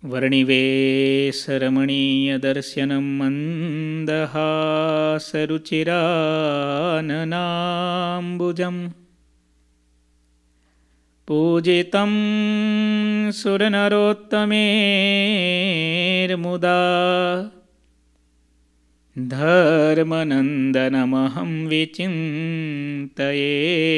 વર્ણિવેશરમણીયદર્શनं મन्दહાસરુचिराननाम्बुजम् पूजितं सुरनरोत्तमेर्मुदा धर्मनन्दनमहं विचिन्तये।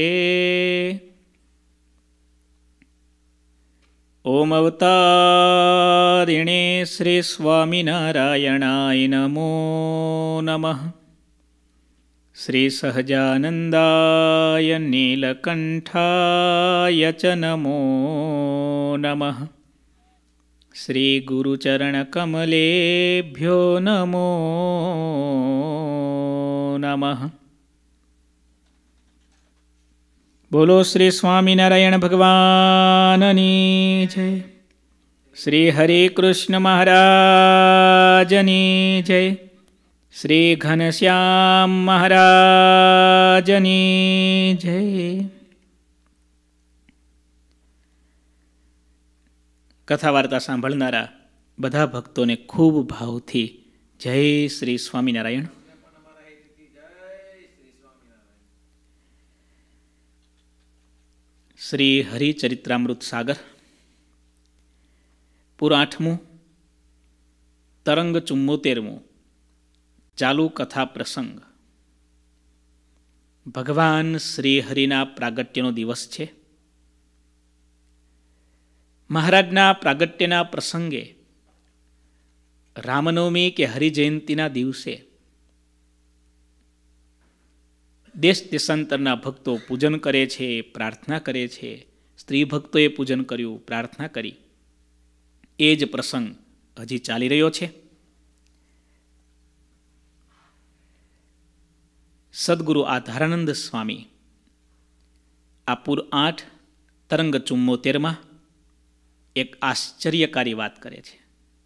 ओम अवतारिणे श्री स्वामिनारायणाय नमो नमः। श्री सहजानन्दाय नीलकण्ठाय च नमो नमः। श्री गुरुचरणकमलेभ्यो नमो नमः। बोलो श्री स्वामिनारायण भगवाननी जय। श्री हरि कृष्ण महाराजनी जय। श्री घनश्याम महाराजनी जय। कथा वार्ता सांभळनारा बधा भक्तों ने खूब भावथी जय श्री स्वामिनारायण। श्री हरिचरित्रामृत सागर पूरा 8मुं तरंग 74मुं चालू कथा प्रसंग। भगवान श्री हरिना प्रागट्यनो दिवस छे। महाराजना प्रागट्यना प्रसंगे रामनवमी के हरिजयंतीना दिवसे देश देशांतरना भक्तो पूजन करे छे, प्रार्थना करे छे। स्त्री भक्तोए पूजन कर्युं, प्रार्थना करी। ए ज प्रसंग हजी चाली रह्यो छे। सद्गुरु आधारानंद स्वामी आपुर 8 तरंग 74 एक आश्चर्यकारी बात करे छे।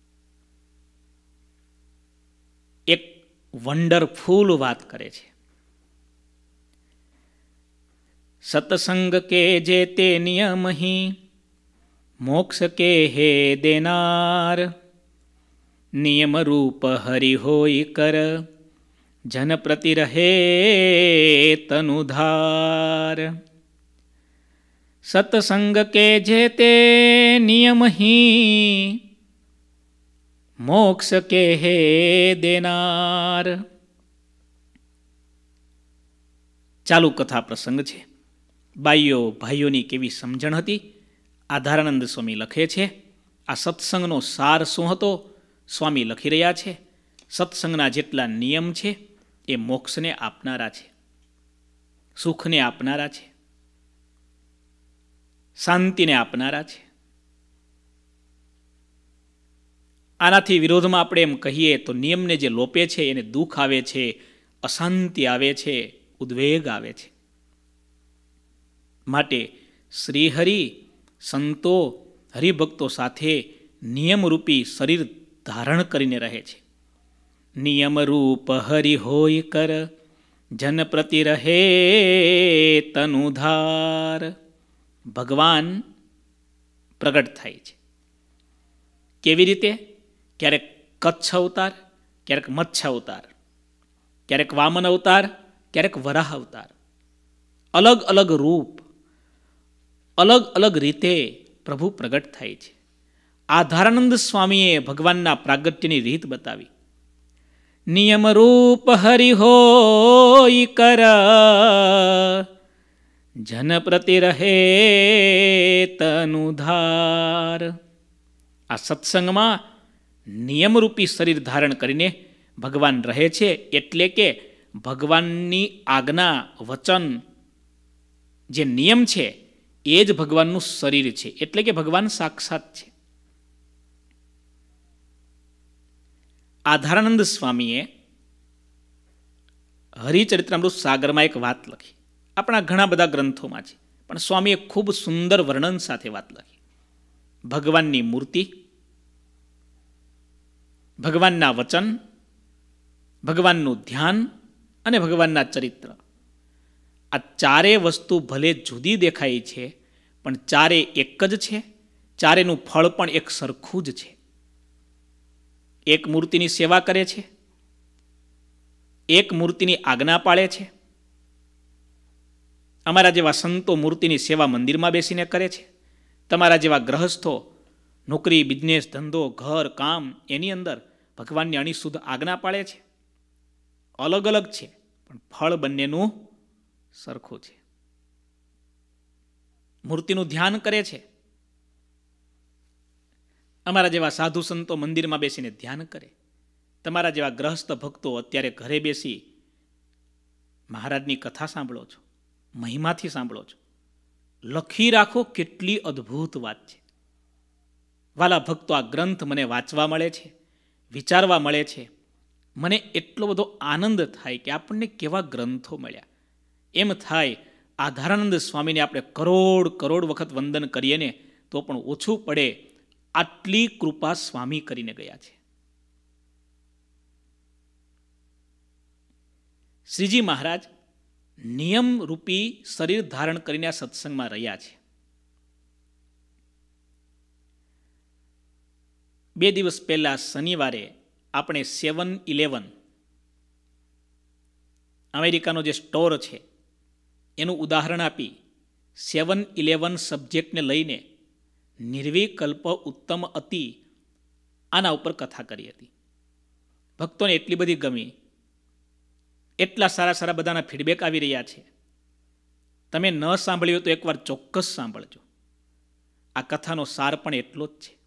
एक वंडरफुल बात करे छे। सत्संग के जेते नियम ही मोक्ष के हे देनार। नियम रूप हरि होई कर जन प्रति रहे तनुधार। सत्संग के जेते नियम ही मोक्ष के हे देनार। चालू कथा प्रसंग छे। बाईओ भाईओनी केवी समझण हती आधारानंद स्वामी लखे छे। आ सत्संगनो सार शुं हतो स्वामी लखी रह्या छे। सत्संगना जेटला नियम छे ए मोक्षने आपनारा छे, सुखने आपनारा छे, शांतिने आपनारा छे। आनाथी विरोधमां आपणे एम कहीए तो नियमने जे लोपे छे एने दुख आवे छे, अशांति आवे छे, उद्वेग आवे छे। माटे श्रीहरि संतो हरिभक्तो साथे नियमरूपी शरीर धारण करीने रहे छे। नियम रूप हरि होय कर जन प्रति रहे तनुधार। भगवान प्रगट थाय छे। केवी रीते? क्यारेक कच्छ अवतार, क्यारेक मत्स्य अवतार, क्यारेक वामन अवतार, क्यारेक वराह अवतार। अलग अलग रूप, अलग अलग रीते प्रभु प्रगट थाय छे। आधारानंद स्वामीए भगवानना प्रागट्यनी रीत बतावी। नियम रूप हरि होय कर जन प्रति रहे तनुधार। आ सत्संगमां नियमरूपी शरीर धारण करीने भगवान रहे छे। एटले के भगवाननी आज्ञा वचन जे नियम छे ए ज भगवाननुं शरीर छे। एटले के भगवान साक्षात छे। आधारानंद स्वामीए हरिचरित्रामृत सागरमां एक वात लखी। अपना घणा बधा ग्रंथोमां छे पण स्वामीए खूब सुंदर वर्णन साथे वात लखी। भगवाननी मूर्ति, भगवानना वचन, भगवाननुं ध्यान अने भगवानना चरित्र। आ चारे वस्तु भले जुदी देखाय छे पण चारे एक ज छे। चारेनुं फळ पण एक सरखुं ज छे। એક મૂર્તિની સેવા કરે છે, એક મૂર્તિની આજ્ઞા પાળે છે. અમારા જેવા સંતો મૂર્તિની સેવા મંદિરમાં બેસીને કરે છે. તમારા જેવા ગ્રહસ્થો નોકરી, બિઝનેસ, ધંધો, ઘર, કામ એની અંદર ભગવાનની અણીશુદ્ધ આજ્ઞા પાળે છે. અલગ અલગ છે, પણ ફળ બંનેનું સરખું છે. મૂર્તિનું ધ્યાન કરે છે. અમારા જેવા સાધુ સંતો મંદિરમાં બેસીને ધ્યાન કરે. તમારા જેવા ગ્રહસ્થ ભક્તો અત્યારે ઘરે બેસી મહારાજની કથા સાંભળો છો, મહિમાથી સાંભળો છો. લખી રાખો, કેટલી અદ્ભુત વાત છે. વાલા ભક્તો, આ ગ્રંથ મને વાંચવા મળે છે, વિચારવા મળે છે. મને એટલો બધો આનંદ થાય કે આપણને કેવા ગ્રંથો મળ્યા. એમ થાય આધારાનંદ સ્વામીને આપણે કરોડ કરોડ વખત વંદન કરીએ ને તો પણ ઓછું પડે. આટલી કૃપા સ્વામી કરીને ગયા છે. શ્રીજી મહારાજ નિયમરૂપી શરીર ધારણ કરીને આ સત્સંગમાં રહ્યા છે. 2 દિવસ પહેલા શનિવારે આપણે 7-11 અમેરિકાનો જે સ્ટોર છે એનું ઉદાહરણ આપી 7-11 સબ્જેક્ટને લઈને નિર્વિકલ્પ ઉત્તમ અતિ આના ઉપર કથા કરી હતી. ભક્તોને એટલી બધી ગમી, એટલા સારા સારા બધાના ફીડબેક આવી રહ્યા છે. તમે ન સાંભળ્યું તો એકવાર ચોક્કસ સાંભળજો. આ કથાનો સાર પણ એટલો જ છે.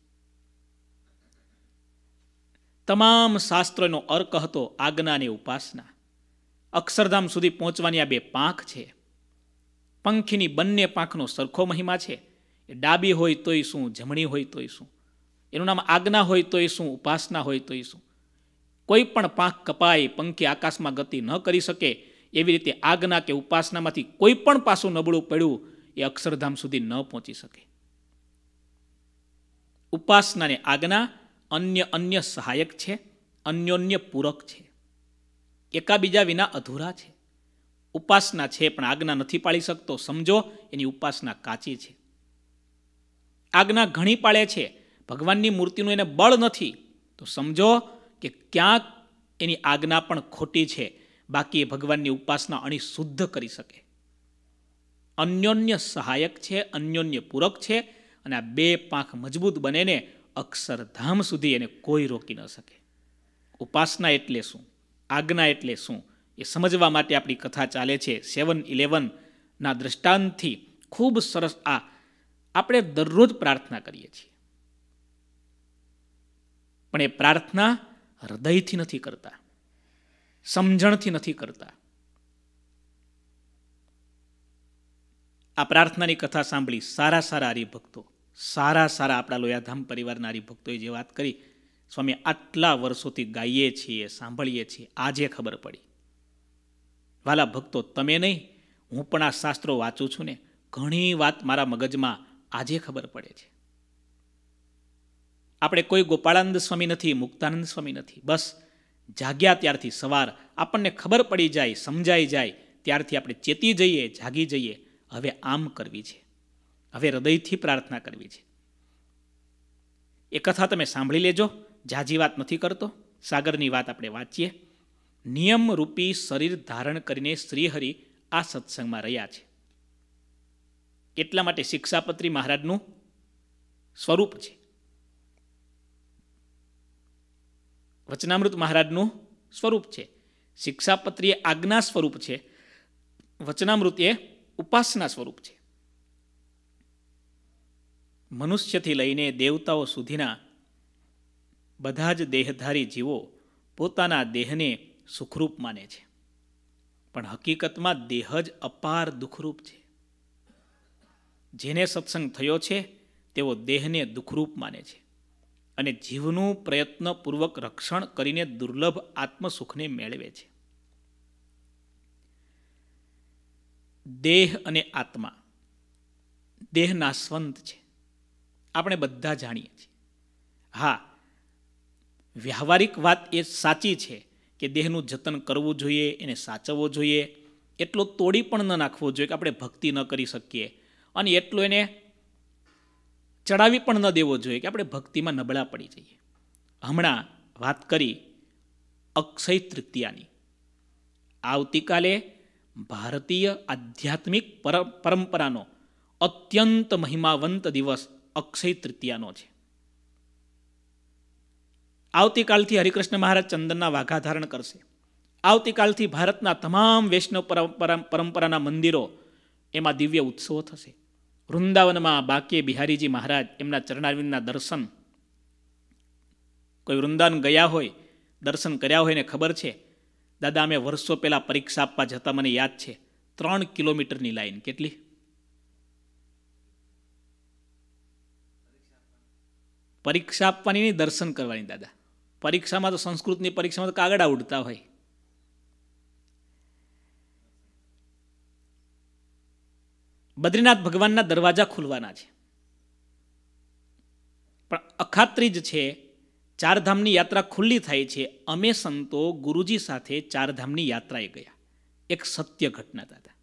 તમામ શાસ્ત્રોનો અર્ક હતો આજ્ઞા અને ઉપાસના. અક્ષરધામ સુધી પહોંચવાની આ 2 પાંખ છે. પંખીની બંને પાંખનો સરખો મહિમા છે. એ ડાબી હોય તોય શું, જમણી હોય તોય શું. એનું નામ આજ્ઞા હોય તોય શું, ઉપાસના હોય તોય શું. કોઈ પણ પાંખ કપાય, પંખી આકાશમાં ગતિ ન કરી શકે, એવી રીતે આજ્ઞા કે ઉપાસનામાંથી કોઈ પણ પાસું નબળું પડ્યું એ અક્ષરધામ સુધી ન પહોંચી શકે. ઉપાસના અને આજ્ઞા અન્ય સહાયક છે, અન્યોન્ય પૂરક છે. એકાબીજા વિના અધૂરા છે. ઉપાસના છે પણ આજ્ઞા નથી પાળી શકતો, સમજો એની ઉપાસના કાચી છે. આજ્ઞા ઘણી પાળે છે, ભગવાનની મૂર્તિનું એને બળ નથી, તો સમજો કે ક્યાંક એની આજ્ઞા પણ ખોટી છે. બાકી એ ભગવાનની ઉપાસના અણી શુદ્ધ કરી શકે. અન્યોન્ય સહાયક છે, અન્યોન્ય પૂરક છે. અને આ 2 પાંખ મજબૂત બને ને અક્ષરધામ સુધી એને કોઈ રોકી ન શકે. ઉપાસના એટલે શું, આજ્ઞા એટલે શું, એ સમજવા માટે આપણી કથા ચાલે છે. 7-11 ના દ્રષ્ટાંતથી ખૂબ સરસ. આ આપણે દરરોજ પ્રાર્થના કરીએ છીએ, પણ એ પ્રાર્થના હૃદયથી નથી કરતા, સમજણથી નથી કરતા. આ પ્રાર્થનાની કથા સાંભળી સારા સારા હરિભક્તો, સારા સારા આપણા લોયાધામ પરિવારના હરિભક્તોએ જે વાત કરી, સ્વામી આટલા વર્ષોથી ગાઈએ છીએ, સાંભળીએ છીએ, આજે ખબર પડી. વાલા ભક્તો, તમે નહીં, હું પણ આ શાસ્ત્રો વાંચું છું ને, ઘણી વાત મારા મગજમાં આજે ખબર પડે છે. આપણે કોઈ ગોપાળાનંદ સ્વામી નથી, મુક્તાનંદ સ્વામી નથી. બસ જાગ્યા ત્યારથી સવાર આપણને ખબર પડી જાય, સમજાઈ જાય, ત્યારથી આપણે ચેતી જઈએ, જાગી જઈએ. હવે આમ કરવી છે, હવે હૃદયથી પ્રાર્થના કરવી છે. એ કથા તમે સાંભળી લેજો. જાજી વાત નથી કરતો, સાગરની વાત આપણે વાંચીએ. નિયમરૂપી શરીર ધારણ કરીને શ્રીહરિ આ સત્સંગમાં રહ્યા છે. એટલા માટે શિક્ષાપત્રી મહારાજનું સ્વરૂપ છે, વચનામૃત મહારાજનું સ્વરૂપ છે. શિક્ષાપત્રી એ આજ્ઞા સ્વરૂપ છે, વચનામૃત એ ઉપાસના સ્વરૂપ છે. મનુષ્યથી લઈને દેવતાઓ સુધીના બધા જ દેહધારી જીવો પોતાના દેહને સુખરૂપ માને છે, પણ હકીકતમાં દેહ જ અપાર દુઃખરૂપ છે. જેને સત્સંગ થયો છે તેઓ દેહને દુઃખરૂપ માને છે અને જીવનું પ્રયત્નપૂર્વક રક્ષણ કરીને દુર્લભ આત્મસુખને મેળવે છે. દેહ અને આત્મા, દેહ નાશવંત છે, આપણે બધા જાણીએ છીએ. હા, વ્યાવહારિક વાત એ સાચી છે કે દેહનું જતન કરવું જોઈએ, એને સાચવવો જોઈએ. એટલો તોડી પણ ન નાખવો જોઈએ કે આપણે ભક્તિ ન કરી શકીએ, અને એટલો એને ચડાવી પણ ન દેવો જોઈએ કે આપણે ભક્તિમાં નબળા પડી જઈએ. હમણાં વાત કરી અક્ષય તૃતીયાની. આવતીકાલે ભારતીય આધ્યાત્મિક પરંપરાનો અત્યંત મહિમાવંત દિવસ અક્ષય તૃતીયાનો છે. આવતીકાલથી હરિકૃષ્ણ મહારાજ ચંદનના વાઘા ધારણ કરશે. આવતીકાલથી ભારતના તમામ વૈષ્ણવ પરંપરાના મંદિરો એમાં દિવ્ય ઉત્સવો થશે. વૃંદાવનમાં બાકે બિહારીજી મહારાજ એમના ચરણારવિંદના દર્શન, કોઈ વૃંદાવન ગયા હોય, દર્શન કર્યા હોય ને ખબર છે, દાદા અમે વર્ષો પહેલાં પરીક્ષા આપવા જતા, મને યાદ છે 3 કિલોમીટરની લાઈન. કેટલી? પરીક્ષા આપવાની નહીં, દર્શન કરવાની દાદા. પરીક્ષામાં તો સંસ્કૃતની પરીક્ષામાં તો કાગડા ઉડતા હોય. બદ્રીનાથ ભગવાનના દરવાજા ખુલવાના છે, પણ અખાત્રીજ છે, ચારધામની યાત્રા ખુલ્લી થાય છે. અમે સંતો ગુરુજી સાથે ચારધામની યાત્રાએ ગયા. એક સત્ય ઘટના દાદા.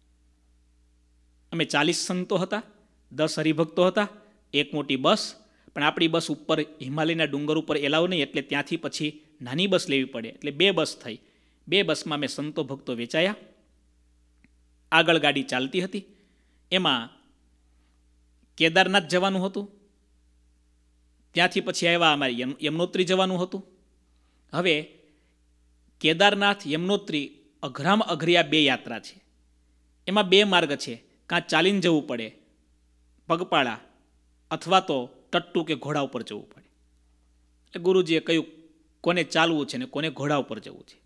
અમે 40 સંતો હતા, 10 હરિભક્તો હતા, એક મોટી બસ. પણ આપણી બસ ઉપર હિમાલયના ડુંગર ઉપર એલાવ નહીં, એટલે ત્યાંથી પછી નાની બસ લેવી પડે, એટલે 2 બસ થઈ. 2 બસમાં અમે સંતો ભક્તો વેચાયા. આગળ ગાડી ચાલતી હતી. એમાં કેદારનાથ જવાનું હતું, ત્યાંથી પછી આવ્યા અમારે યમનોત્રી જવાનું હતું. હવે કેદારનાથ યમનોત્રી અઘરામ અઘરી આ 2 યાત્રા છે. એમાં 2 માર્ગ છે, કાં ચાલીને જવું પડે પગપાળા, અથવા તો ટટ્ટુ કે ઘોડા ઉપર જવું પડે. એટલે ગુરુજીએ કહ્યું કોને ચાલવું છે ને કોને ઘોડા ઉપર જવું છે.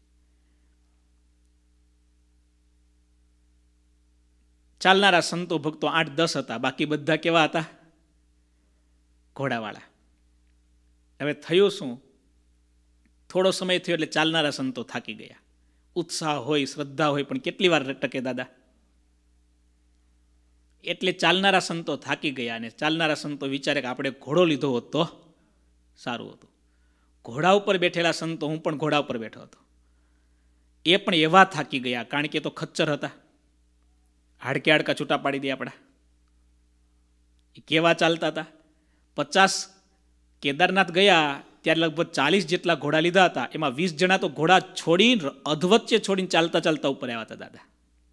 ચાલનારા સંતો ભક્તો 8-10 હતા, બાકી બધા કેવા હતા? ઘોડાવાળા. હવે થયું શું, થોડો સમય થયો એટલે ચાલનારા સંતો થાકી ગયા. ઉત્સાહ હોય, શ્રદ્ધા હોય, પણ કેટલી વાર ટકે દાદા? એટલે ચાલનારા સંતો થાકી ગયા, અને ચાલનારા સંતો વિચારે કે આપણે ઘોડો લીધો હોત તો સારું હતું. ઘોડા ઉપર બેઠેલા સંતો, હું પણ ઘોડા ઉપર બેઠો હતો, એ પણ એવા થાકી ગયા, કારણ કે તો ખચ્ચર હતા, હાડકે હાડકા છૂટા પાડી દે આપણા. એ કેવા ચાલતા હતા. 50 કેદારનાથ ગયા ત્યારે લગભગ 40 જેટલા ઘોડા લીધા હતા. એમાં 20 જણા તો ઘોડા છોડીને અધવચ્ચે છોડીને ચાલતા ચાલતા ઉપર આવ્યા હતા દાદા.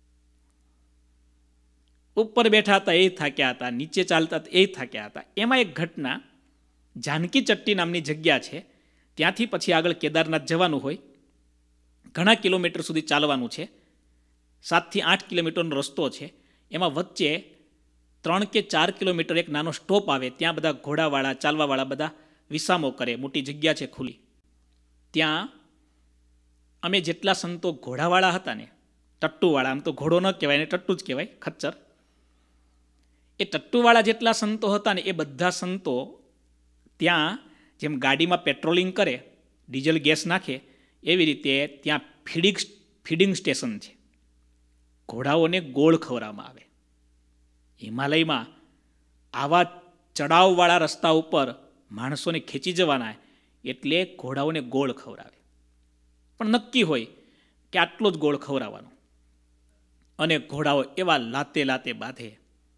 ઉપર બેઠા હતા એ થાક્યા હતા, નીચે ચાલતા એ થાક્યા હતા. એમાં એક ઘટના, જાનકી ચટ્ટી નામની જગ્યા છે, ત્યાંથી પછી આગળ કેદારનાથ જવાનું હોય, ઘણા કિલોમીટર સુધી ચાલવાનું છે, 7 થી 8 કિલોમીટરનો રસ્તો છે. એમાં વચ્ચે 3 કે 4 કિલોમીટર એક નાનો સ્ટોપ આવે, ત્યાં બધા ઘોડાવાળા ચાલવાવાળા બધા વિસામો કરે, મોટી જગ્યા છે ખુલ્લી. ત્યાં અમે જેટલા સંતો ઘોડાવાળા હતા ને, ટટ્ટુવાળા, આમ તો ઘોડો ન કહેવાય ને ટટ્ટુ જ કહેવાય, ખચ્ચર, એ ટટ્ટુવાળા જેટલા સંતો હતા ને, એ બધા સંતો ત્યાં જેમ ગાડીમાં પેટ્રોલિંગ કરે, ડીઝલ ગેસ નાખે, એવી રીતે ત્યાં ફીડિંગ સ્ટેશન છે. ઘોડાઓને ગોળ ખવડાવવામાં આવે. હિમાલયમાં આવા ચડાવવાળા રસ્તા ઉપર માણસોને ખેંચી જવાના, એટલે ઘોડાઓને ગોળ ખવડાવે. પણ નક્કી હોય કે આટલો જ ગોળ ખવડાવવાનો, અને ઘોડાઓ એવા લાતે લાતે બાંધે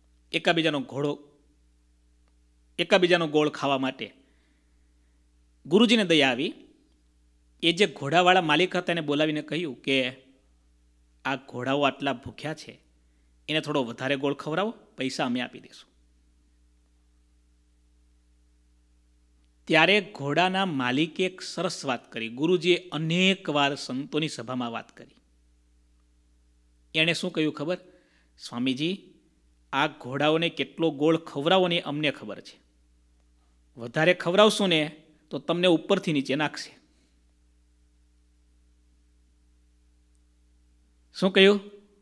એકાબીજાનો ગોળ ખાવા માટે. ગુરુજીને દયા આવી. એ જે ઘોડાવાળા માલિક હતા એને બોલાવીને કહ્યું કે આ ઘોડાઓ આટલા ભૂખ્યા છે, એને થોડો વધારે ગોળ ખવડાવો, પૈસા અમે આપી દઈશું. ત્યારે ઘોડાના માલિકે એક સરસ વાત કરી. ગુરુજીએ અનેક વાર સંતોની સભામાં વાત કરી. એણે શું કહ્યું ખબર? સ્વામીજી, આ ઘોડાઓને કેટલો ગોળ ખવડાવો ને અમને ખબર છે, વધારે ખવડાવશું ને તો તમને ઉપરથી નીચે નાખશે. શું કહ્યું?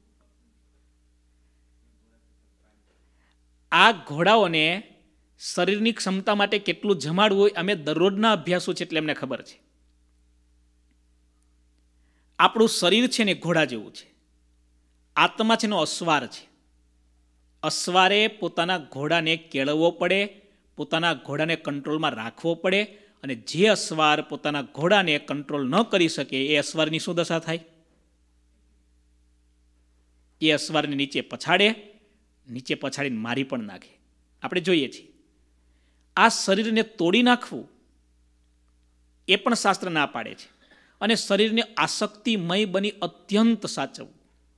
આ ઘોડાઓને શરીરની ક્ષમતા માટે કેટલું જમાડવું હોય અમે દરરોજના અભ્યાસો છે, એટલે એમને ખબર છે. આપણું શરીર છે ને ઘોડા જેવું છે, આત્મા છે ને અશ્વાર છે. અશ્વારે પોતાના ઘોડાને કેળવવો પડે, પોતાના ઘોડાને કંટ્રોલમાં રાખવો પડે, અને જે અશ્વાર પોતાના ઘોડાને કંટ્રોલ ન કરી શકે એ અશ્વારની શું દશા થાય? એ અશ્વારને નીચે પછાડીને મારી પણ નાખે. આપણે જોઈએ છીએ. આ શરીરને તોડી નાખવું એ પણ શાસ્ત્ર ના પાડે છે. અને શરીરને આસક્તિમય બની અત્યંત સાચવવું.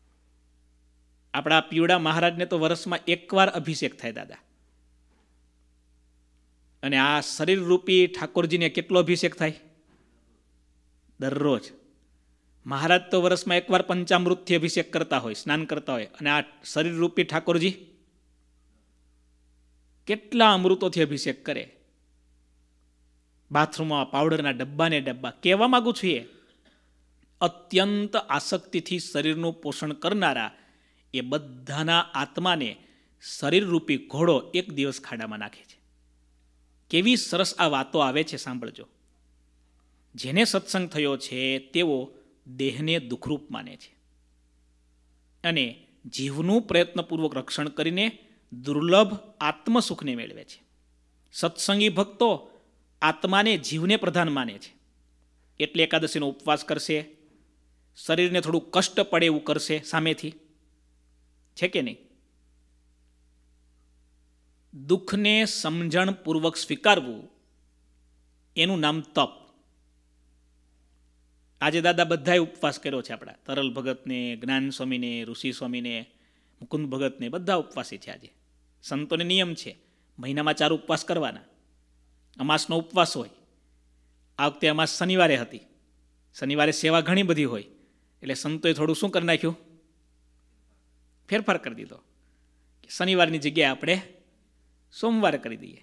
આપણા પીવડા મહારાજને તો વર્ષમાં એકવાર અભિષેક થાય દાદા, અને આ શરીર રૂપી ઠાકોરજીને કેટલો અભિષેક થાય? દરરોજ. મહારાજ તો વર્ષમાં એકવાર પંચામૃતથી અભિષેક કરતા હોય, સ્નાન કરતા હોય, અને આ શરીર રૂપી ઠાકોરજી કેટલા અમૃતોથી અભિષેક કરે. બાથરૂમમાં પાવડરના ડબ્બાને ડબ્બા. કહેવા માંગુ છું એ અત્યંત આસક્તિથી શરીરનું પોષણ કરનારા એ બધાના આત્માને શરીરરૂપી ઘોડો એક દિવસ ખાડામાં નાખે છે. કેવી સરસ આ વાતો આવે છે, સાંભળજો. જેને સત્સંગ થયો છે તેઓ દેહને દુઃખરૂપ માને છે અને જીવનું પ્રયત્નપૂર્વક રક્ષણ કરીને દુર્લભ આત્મસુખને મેળવે છે. સત્સંગી ભક્તો આત્માને જીવને પ્રધાન માને છે. એટલે એકાદશીનો ઉપવાસ કરશે, શરીરને થોડું કષ્ટ પડે એવું કરશે સામેથી, છે કે નહીં? દુઃખને સમજણપૂર્વક સ્વીકારવું એનું નામ તપ. આજે દાદા બધાએ ઉપવાસ કર્યો છે. આપણા તરલ ભગતને, જ્ઞાન સ્વામીને, ઋષિ સ્વામીને, મુકુંદ ભગતને બધા ઉપવાસી છે. આજે સંતોને નિયમ છે મહિનામાં 4 ઉપવાસ કરવાના. અમાસનો ઉપવાસ હોય. આ વખતે અમાસ શનિવારે હતી. શનિવારે સેવા ઘણી બધી હોય એટલે સંતોએ થોડું શું કરી નાખ્યું? ફેરફાર કરી દીધો. શનિવારની જગ્યાએ આપણે સોમવારે કરી દઈએ.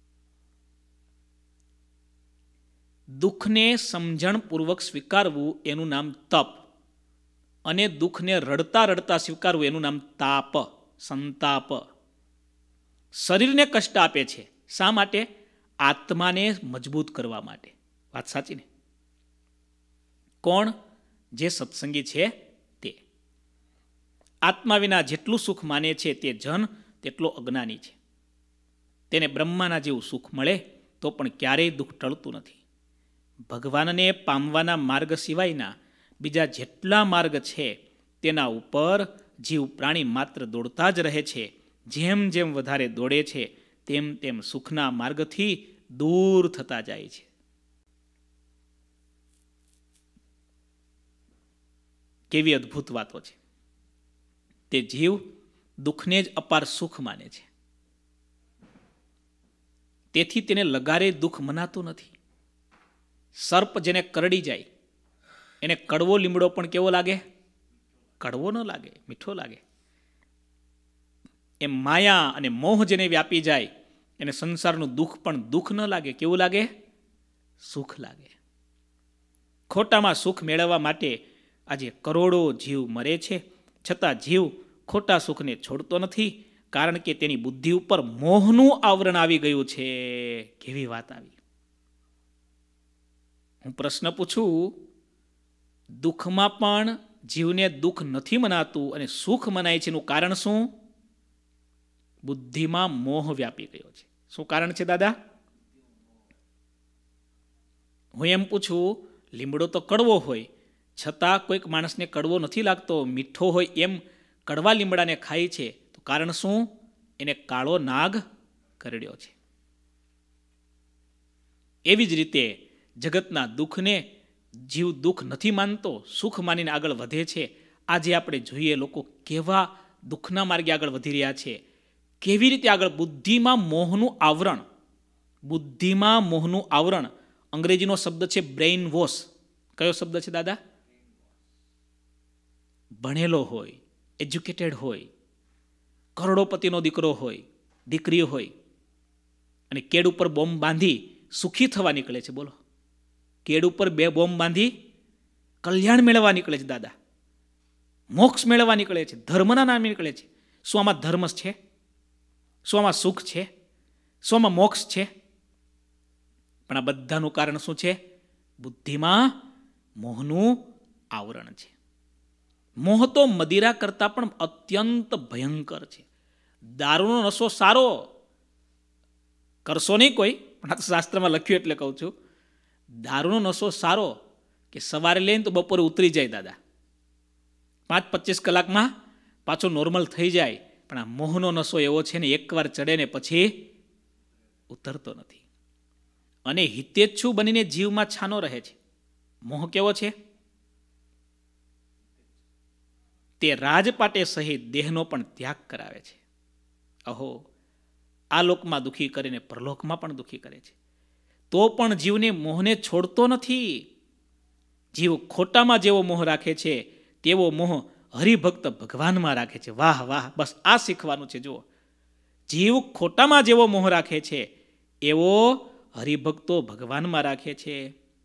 દુઃખને સમજણપૂર્વક સ્વીકારવું એનું નામ તપ, અને દુઃખને રડતા રડતા સ્વીકારવું એનું નામ તાપ, સંતાપ. શરીરને કષ્ટ આપે છે. શા માટે? આત્માને મજબૂત કરવા માટે. વાત સાચી ને? કોણ? જે સત્સંગી છે તે. આત્મા વિના જેટલું સુખ માને છે તે જન તેટલો અજ્ઞાની છે. તેને બ્રહ્માના જેવું સુખ મળે તો પણ ક્યારેય દુઃખ ટળતું નથી. ભગવાનને પામવાના માર્ગ સિવાયના બીજા જેટલા માર્ગ છે તેના ઉપર જીવ પ્રાણી માત્ર દોડતા જ રહે છે. જેમ જેમ વધારે દોડે છે તેમ તેમ સુખના માર્ગથી દૂર થતા જાય છે. કેવી અદ્ભુત વાતો છે! તે જીવ દુઃખને જ અપાર સુખ માને છે. તેથી તેને લગારે દુઃખ મનાતું નથી. સર્પ જેને કરડી જાય એને કડવો લીમડો પણ કેવો લાગે? કડવો ન લાગે, મીઠો લાગે. એમ માયા અને મોહ જેને વ્યાપી જાય એને સંસારનું દુઃખ પણ દુઃખ ન લાગે. કેવું લાગે? સુખ લાગે. ખોટામાં સુખ મેળવવા માટે આજે કરોડો જીવ મરે છે, છતાં જીવ ખોટા સુખને છોડતો નથી, કારણ કે તેની બુદ્ધિ ઉપર મોહનું આવરણ આવી ગયું છે. કેવી વાત આવી! હું પ્રશ્ન પૂછું, દુઃખમાં પણ જીવને દુઃખ નથી મનાતું અને સુખ મનાય છે એનું કારણ શું? બુદ્ધિમાં મોહ વ્યાપી ગયો છે. શું કારણ છે દાદા? હું એમ પૂછું, લીમડો તો કડવો હોય છતાં કોઈક માણસને કડવો નથી લાગતો, મીઠો હોય એમ કડવા લીમડાને ખાય છે, તો કારણ શું? એને કાળો નાગ કરડ્યો છે. એવી જ રીતે જગતના દુઃખને જીવ દુઃખ નથી માનતો, સુખ માનીને આગળ વધે છે. આજે આપણે જોઈએ લોકો કેવા દુઃખના માર્ગે આગળ વધી રહ્યા છે. કેવી રીતે આગળ? બુદ્ધિમાં મોહનું આવરણ. બુદ્ધિમાં મોહનું આવરણ. અંગ્રેજીનો શબ્દ છે બ્રેઇન વોશ. કયો શબ્દ છે દાદા? ભણેલો હોય, એજ્યુકેટેડ હોય, કરોડોપતિનો દીકરો હોય, દીકરી હોય, અને કેડ ઉપર બોમ્બ બાંધી સુખી થવા નીકળે છે. બોલો, કેડ ઉપર 2 બોમ્બ બાંધી કલ્યાણ મેળવવા નીકળે છે દાદા, મોક્ષ મેળવવા નીકળે છે, ધર્મના નામે નીકળે છે. શું આમાં ધર્મ છે? શું આમાં સુખ છે? શું આમાં મોક્ષ છે? પણ આ બધાનું કારણ શું છે? બુદ્ધિમાં મોહનું આવરણ છે. મોહ તો મદિરા કરતાં પણ અત્યંત ભયંકર છે. દારૂનો નશો સારો કરશો નહીં કોઈ, પણ આ શાસ્ત્રમાં લખ્યું એટલે કહું છું. દારૂનો નશો સારો કે સવારે લઈને તો બપોરે ઉતરી જાય દાદા, 5-25 કલાકમાં પાછો નોર્મલ થઈ જાય. પણ આ મોહનો નશો એવો છે ને, એકવાર ચડે ને પછી ઉતરતો નથી. અને હિતેચ્છુ બનીને જીવમાં છાનો રહે છે. મોહ કેવો છે? તે રાજપાટે સહિત દેહનો પણ ત્યાગ કરાવે છે. અહો, આ લોકમાં દુઃખી કરીને પરલોકમાં પણ દુઃખી કરે છે. તો પણ જીવને મોહને છોડતો નથી. જીવ ખોટામાં જેવો મોહ રાખે છે તેવો મોહ હરિભક્ત ભગવાનમાં રાખે છે. વાહ વાહ, બસ આ શીખવાનું છે. જુઓ, જીવ ખોટામાં જેવો મોહ રાખે છે એવો હરિભક્તો ભગવાનમાં રાખે છે.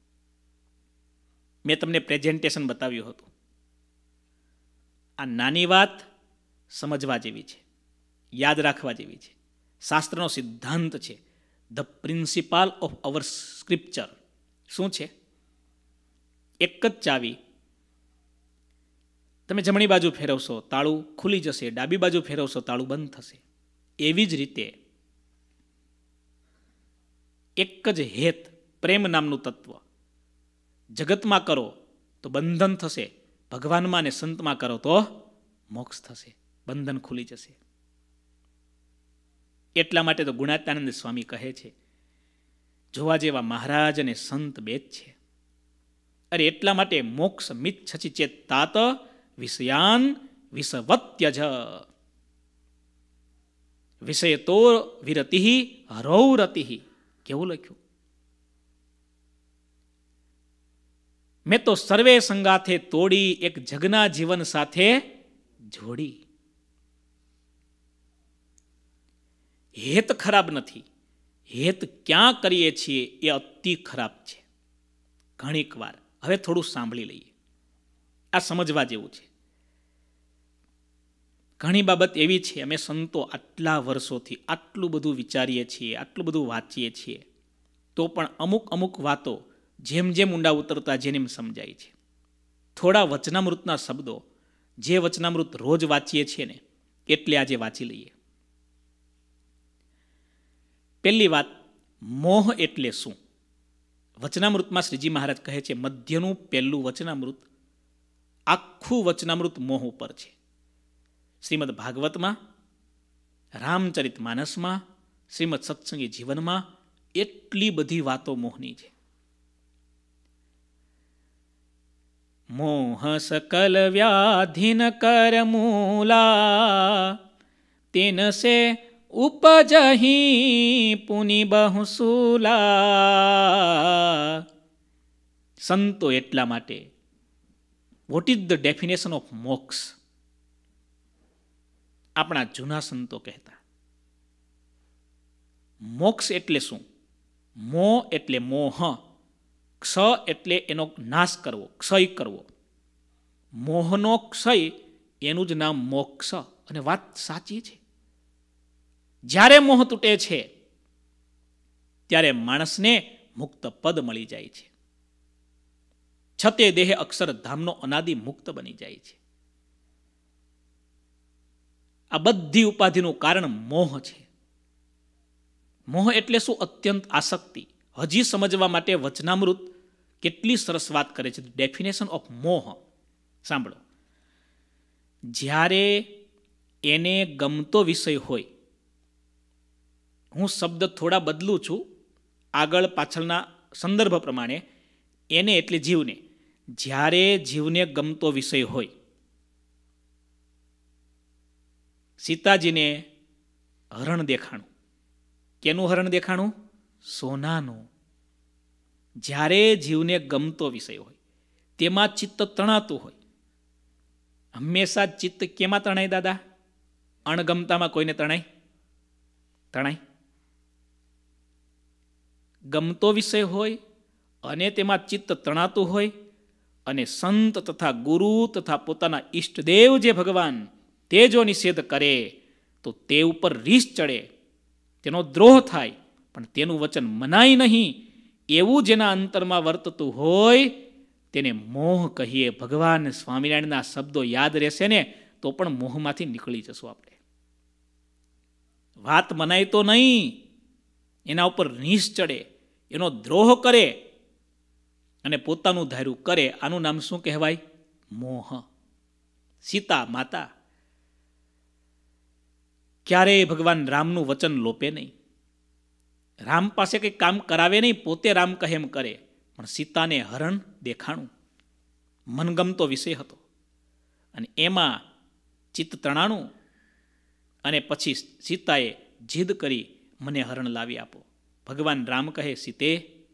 મેં તમને પ્રેઝન્ટેશન બતાવ્યું હતું. આ નાની વાત સમજવા જેવી છે, યાદ રાખવા જેવી છે. શાસ્ત્રનો સિદ્ધાંત છે. The principle of our scripture શું છે? એક જ ચાવી તમે જમણી બાજુ ફેરવશો તાળું ખુલી જશે, ડાબી બાજુ ફેરવશો તાળું બંધ થશે. એવી જ રીતે એક જ હેત, પ્રેમ નામનું તત્વ જગતમાં કરો તો બંધન થશે, ભગવાનમાં અને સંતમાં કરો તો મોક્ષ થશે, બંધન ખુલી જશે. એટલા માટે તો ગુણાત્યાનંદ સ્વામી કહે છે, જોવા જેવા મહારાજ અને સંત બે જ છે. અરે એટલા માટે મોક્ષ મિચ્છચિ ચેત તાત વિષયાન વિષવત્યજ વિષયતો વિરતિ હરૌરતિ. કેવું લખ્યું? મેં તો સર્વે સંગાથે તોડી એક જગના જીવન સાથે જોડી. હેત ખરાબ નથી, હેત ક્યાં કરીએ છીએ એ અતિ ખરાબ છે. ઘણીક વાર હવે થોડું સાંભળી લઈએ, આ સમજવા જેવું છે. ઘણી બાબત એવી છે, અમે સંતો આટલા વર્ષોથી આટલું બધું વિચારીએ છીએ, આટલું બધું વાંચીએ છીએ, તો પણ અમુક વાતો જેમ જેમ ઊંડા ઉતરતા જેને સમજાય છે. થોડા વચનામૃતના શબ્દો, જે વચનામૃત રોજ વાંચીએ છીએ ને એટલે આજે વાંચી લઈએ. પહેલી વાત, મોહ એટલે શું? વચનામૃતમાં શ્રીજી મહારાજ કહે છે, મધ્યનું પહેલું વચનામૃત, આખું વચનામૃત મોહ ઉપર છે. શ્રીમદ ભાગવતમાં, રામચરિત માનસમાં, શ્રીમદ સત્સંગી જીવનમાં એટલી બધી વાતો મોહની છે. મોહ સકલ વ્યાધિન કર મૂલા તેન સે ઉપજહી પુનિ બહુસૂલા. સંતો એટલા માટે, what is the definition of moksha? આપણા જૂના સંતો કહેતા, મોક્ષ એટલે શું? મો એટલે મોહ, ક્ષ એટલે એનો નાશ કરવો, ક્ષય કરવો. મોહનો ક્ષય એનું જ નામ મોક્ષ. અને વાત સાચી છે. જ્યારે મોહ તૂટે છે ત્યારે માણસને મુક્ત પદ મળી જાય છે. છતે દેહ અક્ષરધામનો અનાદિ મુક્ત બની જાય છે. આ બધી ઉપાધિનું કારણ મોહ છે. મોહ એટલે શું? અત્યંત આસક્તિ. હજી સમજવા માટે વચનામૃત કેટલી સરસ વાત કરે છે. ડેફિનેશન ઓફ મોહ સાંભળો. જ્યારે એને ગમતો વિષય હોય, હું શબ્દ થોડા બદલું છું આગળ પાછળના સંદર્ભ પ્રમાણે, એને એટલે જીવને, જ્યારે જીવને ગમતો વિષય હોય, સીતાજીને હરણ દેખાણું. કેનું હરણ દેખાણું? સોનાનું. જ્યારે જીવને ગમતો વિષય હોય, તેમાં ચિત્ત તણાતું હોય, હંમેશા ચિત્ત કેમાં તણાય દાદા? અણગમતામાં કોઈને તણાય? તણાય? ગમતો વિષય હોય અને તેમાં ચિત્ત તણાતું હોય, અને સંત તથા ગુરુ તથા પોતાના ઈષ્ટદેવ જે ભગવાન, તે જો નિષેધ કરે તો તે ઉપર રીસ ચડે, તેનો દ્રોહ થાય, પણ તેનું વચન મનાય નહીં, એવું જેના અંતરમાં વર્તતું હોય તેને મોહ કહીએ. ભગવાન સ્વામિનારાયણના શબ્દો યાદ રહેશે ને તો પણ મોહમાંથી નીકળી જશું આપણે. વાત મનાય તો નહીં, એના ઉપર રીસ ચડે, એનો દ્રોહ કરે અને પોતાનું ધાર્યું કરે, આનું નામ શું કહેવાય? મોહ. સીતા માતા ક્યારેય ભગવાન રામનું વચન લોપે નહીં. રામ પાસે કંઈ કામ કરાવે નહીં, પોતે રામ કહે એમ કરે. પણ સીતાને હરણ દેખાણું, મનગમતો વિષય હતો અને એમાં ચિત્ત તણાણું અને પછી સીતાએ જીદ કરી, મને હરણ લાવી આપો. ભગવાન રામ કહે, સીતે,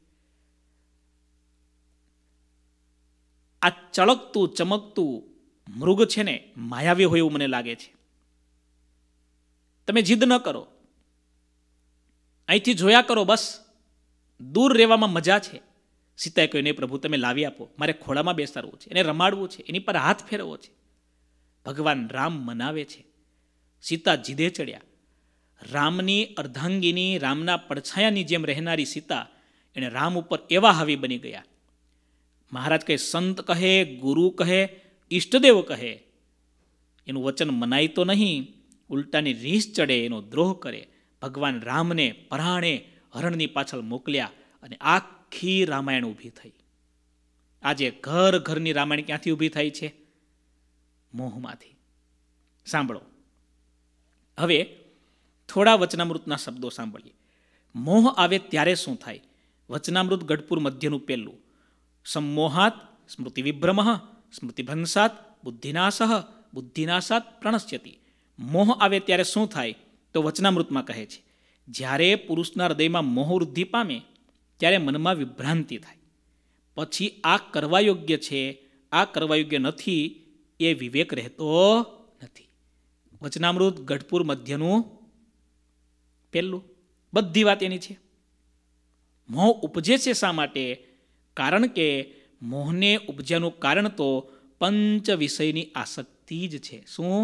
આ ચળકતું ચમકતું મૃગ છે ને માયાવી હોય એવું મને લાગે છે. તમે જીદ ન કરો, અહીંથી જોયા કરો, બસ દૂર રહેવામાં મજા છે. સીતાએ કહ્યું, નહીં પ્રભુ, તમે લાવી આપો, મારે ખોળામાં બેસાડવું છે, એને રમાડવું છે, એની પર હાથ ફેરવવો છે. ભગવાન રામ મનાવે છે. સીતા જીદે ચડ્યા. રામની અર્ધાંગીની, રામના પડછાયાની જેમ રહેનારી સીતા એણે રામ ઉપર એવા હાવી બની ગયા. મહારાજ કહે, સંત કહે, ગુરુ કહે, ઈષ્ટદેવ કહે, એનું વચન મનાય તો નહીં, ઉલટાની રીસ ચડે, એનો દ્રોહ કરે. ભગવાન રામને પરાણે હરણની પાછળ મોકલ્યા અને આખી રામાયણ ઊભી થઈ. આજે ઘર ઘરની રામાયણ ક્યાંથી ઊભી થાય છે? મોહમાંથી. સાંભળો, હવે થોડા વચનામૃતના શબ્દો સાંભળીએ. મોહ આવે ત્યારે શું થાય? વચનામૃત ગઢપુર મધ્યનું પહેલું. સંમોહાત સ્મૃતિ વિભ્રમ સ્મૃતિભંસાત બુદ્ધિનાશ બુદ્ધિનાશાત પ્રણશ્યતિ. મોહ આવે ત્યારે શું થાય? તો વચનામૃતમાં કહે છે, જ્યારે પુરુષના હૃદયમાં મોહ વૃદ્ધિ પામે ત્યારે મનમાં વિભ્રાંતિ થાય. પછી આ કરવા યોગ્ય છે, આ કરવા યોગ્ય નથી, એ વિવેક રહેતો નથી. વચનામૃત ગઢપુર મધ્યનું પહેલું. બધી વાત એની છે. મોહ ઉપજે છે શા માટે? કારણ કે મોહને ઉપજ્યાનું કારણ તો પંચ વિષયની આસક્તિ જ છે. શું?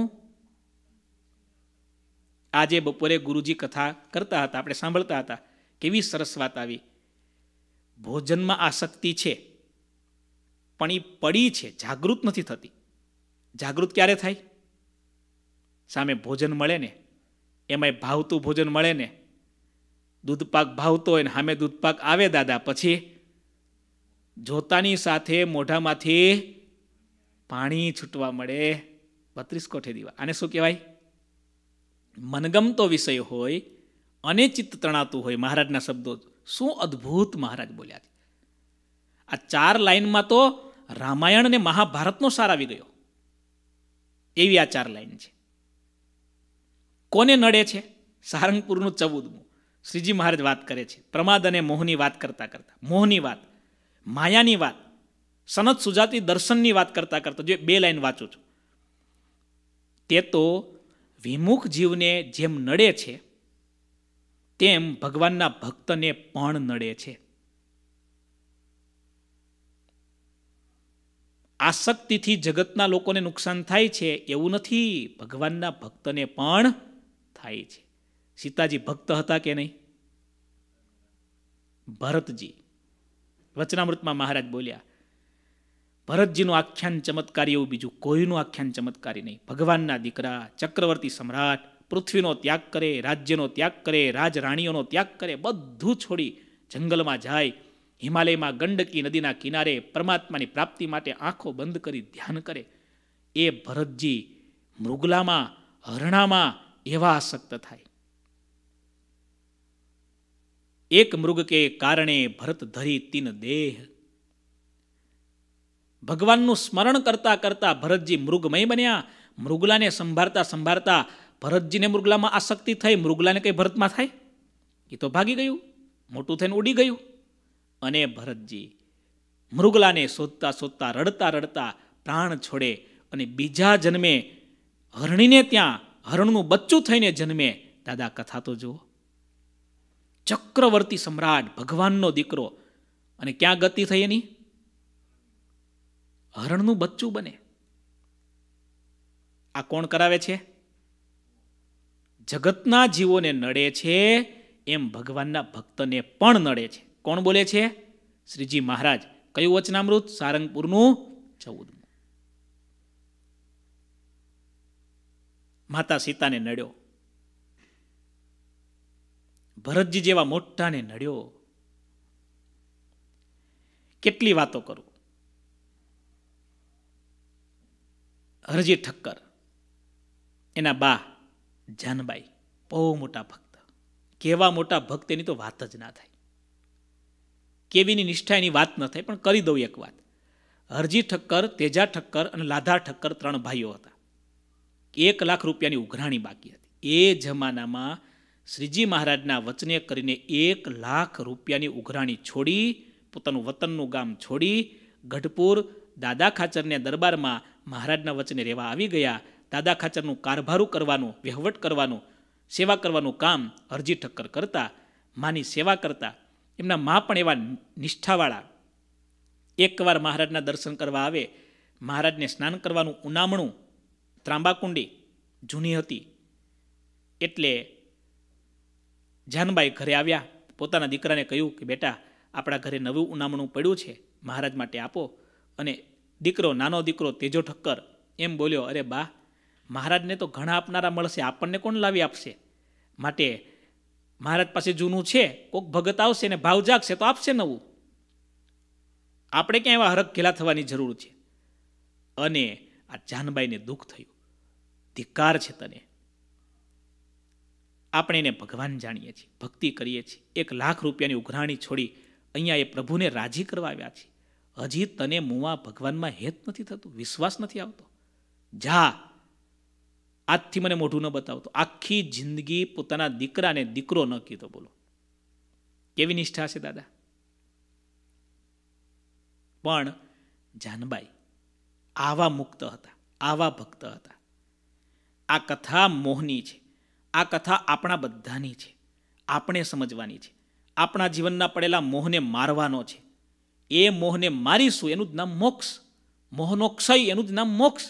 આજે બપોરે ગુરુજી કથા કરતા હતા, આપણે સાંભળતા હતા, કેવી સરસ વાત આવી. ભોજનમાં આસક્તિ છે, પણ એ પડી છે, જાગૃત નથી થતી. જાગૃત ક્યારે થાય? સામે ભોજન મળે ને, એમાંય ભાવતું ભોજન મળે ને, દૂધપાક ભાવતો હોય ને સામે દૂધપાક આવે દાદા, પછી જોતાની સાથે મોઢામાંથી પાણી છૂટવા મળે. 32 કોઠે દીવા. આને શું કહેવાય? મનગમતો વિષય હોય અને ચિત્ત તણાતું હોય. મહારાજના શબ્દો શું અદ્ભુત મહારાજ બોલ્યા છે. આ 4 લાઈનમાં તો રામાયણ અને મહાભારતનો સાર આવી ગયો. એવી આ 4 લાઈન છે. કોને નડે છે? સારંગપુરનું 14મું. શ્રીજી મહારાજ વાત કરે છે પ્રમાદ અને મોહની વાત કરતા કરતા, મોહની વાત, માયાની વાત, સનત સુજાતિ દર્શનની વાત કરતા કરતા જો 2 લાઈન વાંચું છું. તે તો વિમુખ જીવને જેમ નડે છે તેમ ભગવાનના ભક્તને પણ નડે છે. આસક્તિથી જગતના લોકોને નુકસાન થાય છે એવું નથી, ભગવાનના ભક્તને પણ થાય છે. સીતાજી ભક્ત હતા કે નહીં? ભરતજી, વચનામૃતમાં મહારાજ બોલ્યા, ભરતજીનું આખ્યાન ચમત્કારી એવું બીજું કોઈનું આખ્યાન ચમત્કારી નહીં. ભગવાનના દીકરા, ચક્રવર્તી સમ્રાટ, પૃથ્વીનો ત્યાગ કરે, રાજ્યનો ત્યાગ કરે, રાજરાણીઓનો ત્યાગ કરે, બધું છોડી જંગલમાં જાય, હિમાલયમાં ગંડકી નદીના કિનારે પરમાત્માની પ્રાપ્તિ માટે આંખો બંધ કરી ધ્યાન કરે. એ ભરતજી મૃગલામાં, હરણામાં એવા આસક્ત થાય. એક મૃગ કે કારણે ભરત ધરી તીન દેહ. ભગવાનનું સ્મરણ કરતા કરતા ભરતજી મૃગમય બન્યા. મૃગલાને સંભાળતા સંભાળતા ભરતજીને મૃગલામાં આસક્તિ થઈ. મૃગલાને કઈ ભરતમાં થાય? એ તો ભાગી ગયું, મોટું થઈને ઉડી ગયું. અને ભરતજી મૃગલાને શોધતા શોધતા, રડતા રડતા પ્રાણ છોડે અને બીજા જન્મે હરણીને ત્યાં હરણનું બચ્ચું થઈને જન્મે. દાદા કથા તો જુઓ. ચક્રવર્તી સમ્રાટ, ભગવાનનો દીકરો, અને ક્યાં ગતિ થઈ એની? હરણનું બચ્ચું બને. આ કોણ કરાવે છે? જગતના જીવોને નડે છે એમ ભગવાનના ભક્તને પણ નડે છે. કોણ બોલે છે? શ્રીજી મહારાજ. કયું વચનામૃત? સારંગપુરનું 14મું. માતા સીતાને નડ્યો, ભરતજી જેવા મોટાને નડ્યો. કેટલી વાતો કરું. હરજી ઠક્કર, એના બા જાનબાઈ બહુ મોટા ભક્ત, કેવા મોટા ભક્ત એની તો વાત જ ના થાય, કેવીની નિષ્ઠા એની વાત ન થાય. પણ કરી દઉં એક વાત. હરજી ઠક્કર, તેજા ઠક્કર અને લાધા ઠક્કર 3 ભાઈઓ હતા. 1 લાખ રૂપિયાની ઉઘરાણી બાકી હતી. એ જમાનામાં શ્રીજી મહારાજના વચને કરીને 1 લાખ રૂપિયાની ઉઘરાણી છોડી, પોતાનું વતનનું ગામ છોડી, ગઢપુર દાદા ખાચરને દરબારમાં મહારાજના વચને રહેવા આવી ગયા. દાદા ખાચરનું કારભારું કરવાનું, વહીવટ કરવાનું, સેવા કરવાનું કામ હરજી ઠક્કર કરતા, માની સેવા કરતા. એમના મા પણ એવા નિષ્ઠાવાળા. એકવાર મહારાજના દર્શન કરવા આવે, મહારાજને સ્નાન કરવાનું ઉનામણું, ત્રાંબાકુંડી જૂની હતી એટલે જાનબાઈ ઘરે આવ્યા. પોતાના દીકરાને કહ્યું કે બેટા, આપણા ઘરે નવું ઉનામણું પડ્યું છે, મહારાજ માટે આપો. અને દીકરો, નાનો દીકરો તેજો ઠક્કર એમ બોલ્યો, અરે બા, મહારાજને તો ઘણા આપનારા મળશે, આપણને કોણ લાવી આપશે? માટે મહારાજ પાસે જૂનું છે, કોઈક ભગત આવશે ને ભાવ જાગશે તો આપશે નવું. આપણે ક્યાં એવા હરખ ઘેલા થવાની જરૂર છે? અને આ જાનબાઈને દુઃખ થયું. ધિક્કાર છે તને. આપણે એને ભગવાન જાણીએ છીએ, ભક્તિ કરીએ છીએ. 1 લાખ રૂપિયાની ઉઘરાણી છોડી અહીંયા એ પ્રભુને રાજી કરવા આવ્યા છે. હજી તને મુવા ભગવાનમાં હેત નથી થતું, વિશ્વાસ નથી આવતો? જા, આજથી મને મોઢું ન બતાવતો. આખી જિંદગી પોતાના દીકરાને દીકરો ન કીધો. બોલો કેવી નિષ્ઠા છે દાદા. પણ જાનબાઈ આવા મુક્ત હતા, આવા ભક્ત હતા. આ કથા મોહની છે. આ કથા આપણા બધાની છે, આપણે સમજવાની છે. આપણા જીવનના પડેલા મોહને મારવાનો છે. એ મોહને મારીશું એનું જ નામ મોક્ષ. મોહનો ક્ષય એનું જ નામ મોક્ષ.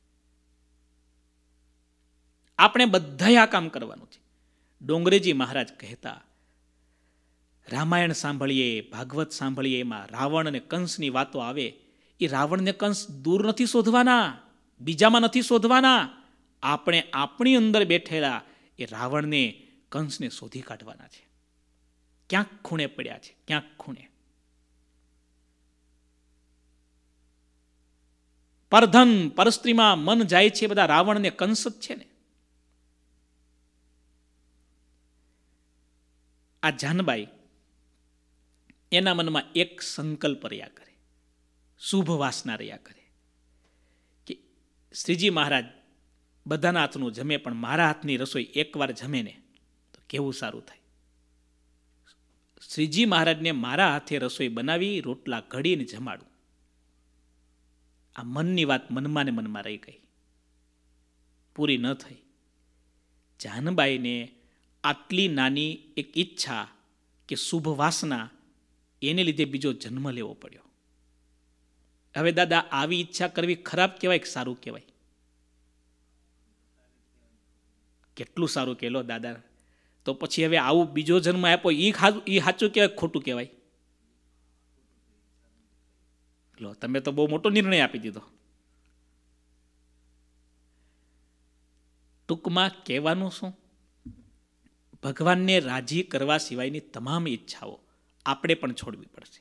આપણે બધાએ આ કામ કરવાનું છે. ડોંગરેજી મહારાજ કહેતા, રામાયણ સાંભળીએ, ભાગવત સાંભળીએ, એમાં રાવણ અને કંસની વાતો આવે. એ રાવણને કંસ દૂર નથી શોધવાના, બીજામાં નથી શોધવાના. આપણે આપણી અંદર બેઠેલા એ રાવણને, કંસને શોધી કાઢવાના છે. ક્યાંક ખૂણે પડ્યા છે, ક્યાંક ખૂણે. પરધન પરસ્ત્રીમાં મન જાય છે, બધા રાવણ ને કંસ જ છે ને. આ જાનબાઈ એના મનમાં એક સંકલ્પ રહ્યા કરે, શુભ વાસના રહ્યા કરે કે શ્રીજી મહારાજ બધાના હાથનું જમે, પણ મારા હાથની રસોઈ એકવાર જમે ને તો કેવું સારું થાય. શ્રીજી મહારાજને મારા હાથે રસોઈ બનાવી, રોટલા ઘડીને જમાડું. આ મનની વાત મનમાં ને મનમાં રહી ગઈ, પૂરી ન થઈ. જાનબાઈને આટલી નાની એક ઈચ્છા કે શુભ વાસના, એને લીધે બીજો જન્મ લેવો પડ્યો. હવે દાદા, આવી ઈચ્છા કરવી ખરાબ કહેવાય કે સારું કહેવાય? કેટલું સારું કહેલો દાદા. તો પછી હવે આવું બીજો જન્મ આપ્યો, એ સાચું કહેવાય ખોટું કહેવાય? લો, તમે તો બહુ મોટો નિર્ણય આપી દીધો. ટૂંકમાં કહેવાનું શું? ભગવાનને રાજી કરવા સિવાયની તમામ ઈચ્છાઓ આપણે પણ છોડવી પડશે.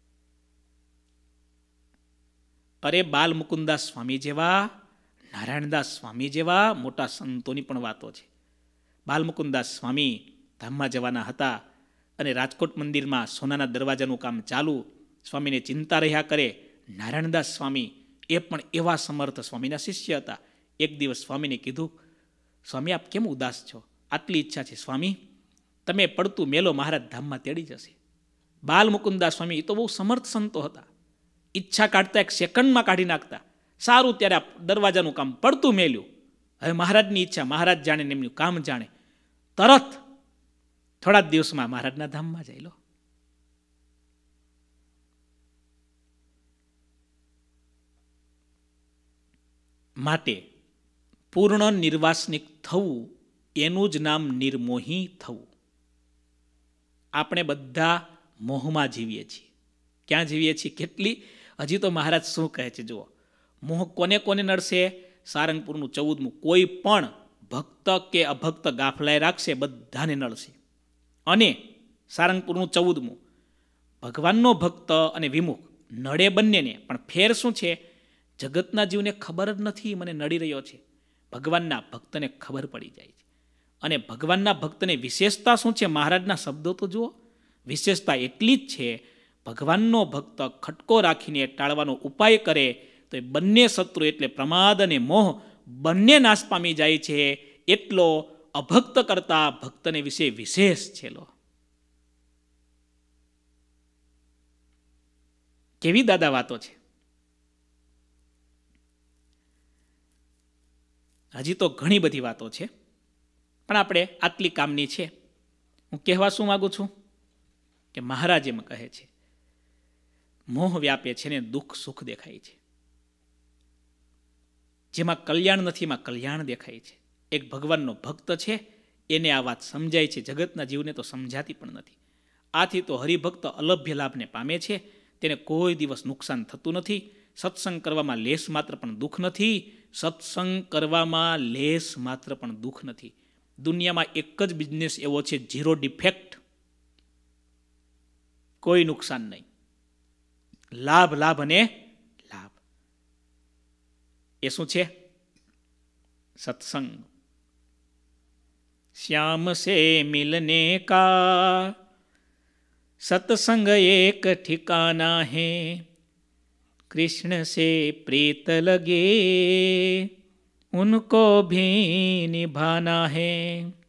અરે બાલ મુકુદાસ સ્વામી જેવા, નારાયણદાસ સ્વામી જેવા મોટા સંતોની પણ વાતો છે. બાલ મુકુદાસ સ્વામી ધામમાં જવાના હતા અને રાજકોટ મંદિરમાં સોનાના દરવાજાનું કામ ચાલુ. સ્વામીને ચિંતા રહ્યા કરે. નારાયણદાસ સ્વામી એ પણ એવા સમર્થ સ્વામીના શિષ્ય હતા. એક દિવસ સ્વામીને કીધું, સ્વામી આપ કેમ ઉદાસ છો? આટલી ઈચ્છા છે સ્વામી, તમે પડતું મેલો મહારાજ ધામમાં તેડી જશે. બાલ મુકુદાસ સ્વામી એ તો બહુ સમર્થ સંતો હતા. ઈચ્છા કાઢતા 1 સેકન્ડમાં કાઢી નાખતા. સારું, ત્યારે આ દરવાજાનું કામ પડતું મેલ્યું. હવે મહારાજની ઈચ્છા મહારાજ જાણે ને એમનું કામ જાણે. તરત થોડા જ દિવસમાં મહારાજના ધામમાં જાય. લો, માટે પૂર્ણ નિર્વાસનિક થવું એનું જ નામ નિર્મોહી થવું. આપણે બધા મોહમાં જીવીએ છીએ. ક્યાં જીવીએ છીએ? કેટલી હજી તો મહારાજ શું કહે છે જુઓ. મોહ કોને કોને નડશે? સારંગપુરનું 14મું. કોઈ પણ ભક્ત કે અભક્ત ગાફલાએ રાખશે, બધાને નડશે. અને સારંગપુરનું 14મું, ભગવાનનો ભક્ત અને વિમુખ નડે બંનેને. પણ ફેર શું છે? જગતના જીવને ખબર જ નથી મને નડી રહ્યો છે. ભગવાનના ભક્તને ખબર પડી જાય છે. અને ભગવાનના ભક્તને વિશેષતા શું છે? મહારાજના શબ્દો તો જુઓ. વિશેષતા એટલી જ છે, ભગવાનનો ભક્ત ખટકો રાખીને ટાળવાનો ઉપાય કરે તો એ બંને શત્રુ એટલે પ્રમાદ અને મોહ બંને નાશ પામી જાય છે. એટલો અભક્ત કરતા ભક્તને વિશે વિશેષ છે. કેવી દાદા વાતો છે. હજી તો ઘણી બધી વાતો છે, પણ આપણે આટલી કામની છે. હું કહેવા શું માગું છું કે મહારાજ એમ કહે છે, મોહ વ્યાપે છે ને દુઃખ સુખ દેખાય છે. જેમાં કલ્યાણ નથી એમાં કલ્યાણ દેખાય છે. એક ભગવાનનો ભક્ત છે એને આ વાત સમજાય છે, જગતના જીવને તો સમજાતી પણ નથી. આથી તો હરિભક્ત અલભ્ય લાભને પામે છે, તેને કોઈ દિવસ નુકસાન થતું નથી. સત્સંગ કરવામાં લેશ માત્ર પણ દુઃખ નથી. સત્સંગ કરવામાં લેશ માત્ર પણ દુઃખ નથી. દુનિયામાં એક જ બિઝનેસ એવો છે, ઝીરો ડિફેક્ટ, કોઈ નુકસાન નહીં. લાભ લાભ અને લાભ. એ શું છે? સત્સંગ. શ્યામ સે મિલને કા सत्संग एक ठिकाना है, कृष्ण से प्रीत लगे उनको भी निभाना है.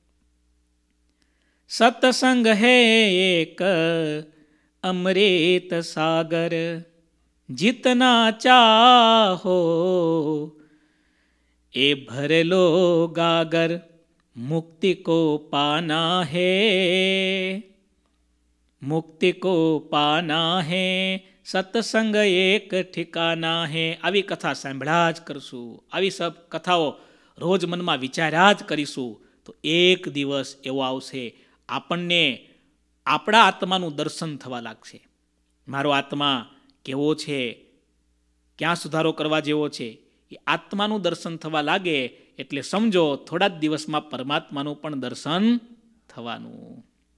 सत्संग है एक अमृत सागर, जितना चाहो ए भर लो गागर, मुक्ति को पाना है, मुक्ति को पाना है, સત્સંગ એક ઠિકાના હે. આવી કથા સાંભળ્યા જ કરશું, આવી સબ કથાઓ રોજ મનમાં વિચાર્યા જ કરીશું તો એક દિવસ એવો આવશે આપણને આપણા આત્માનું દર્શન થવા લાગશે. મારો આત્મા કેવો છે, ક્યાં સુધારો કરવા જેવો છે, એ આત્માનું દર્શન થવા લાગે એટલે સમજો થોડા જ દિવસમાં પરમાત્માનું પણ દર્શન થવાનું.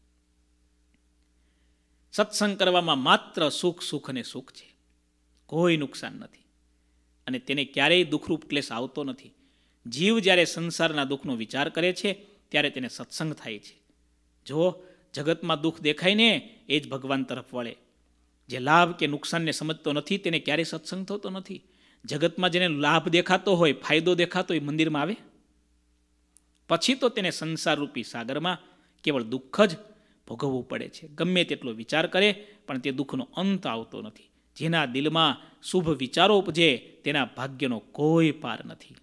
સત્સંગ કરવામાં માત્ર સુખ સુખ અને સુખ છે, કોઈ નુકસાન નથી. અને તેને ક્યારેય દુઃખરૂપ ક્લેશ આવતો નથી. જીવ જ્યારે સંસારના દુઃખનો વિચાર કરે છે ત્યારે તેને સત્સંગ થાય છે. જો જગતમાં દુઃખ દેખાય ને એ જ ભગવાન તરફ વળે. જે લાભ કે નુકસાનને સમજતો નથી તેને ક્યારેય સત્સંગ થતો નથી. જગતમાં જેને લાભ દેખાતો હોય, ફાયદો દેખાતો હોય, મંદિરમાં આવે પછી તો તેને સંસારરૂપી સાગરમાં કેવળ દુઃખ જ ભોગવવું પડે છે. ગમે તેટલો વિચાર કરે પણ તે દુઃખનો અંત આવતો નથી. જેના દિલમાં શુભ વિચારો ઉપજે તેના ભાગ્યનો કોઈ પાર નથી.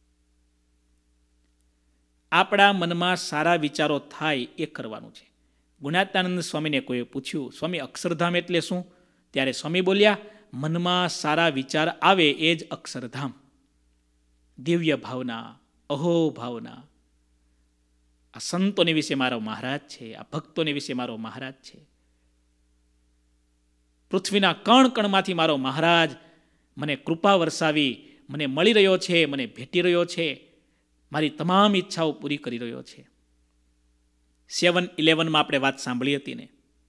આપણા મનમાં સારા વિચારો થાય એ કરવાનું છે. ગુણાતીતાનંદ સ્વામીને કોઈએ પૂછ્યું, સ્વામી અક્ષરધામ એટલે શું? ત્યારે સ્વામી બોલ્યા, મનમાં સારા વિચાર આવે એ જ અક્ષરધામ. દિવ્ય ભાવના, અહો ભાવના. આ સંતોને વિશે મારો મહારાજ છે, આ ભક્તોને વિશે મારો મહારાજ છે. પૃથ્વીના કણ કણમાંથી મારો મહારાજ મને કૃપા વરસાવી મને મળી રહ્યો છે, મને ભેટી રહ્યો છે, મારી તમામ ઈચ્છાઓ પૂરી કરી રહ્યો છે. 7-11 આપણે વાત સાંભળી હતી ને,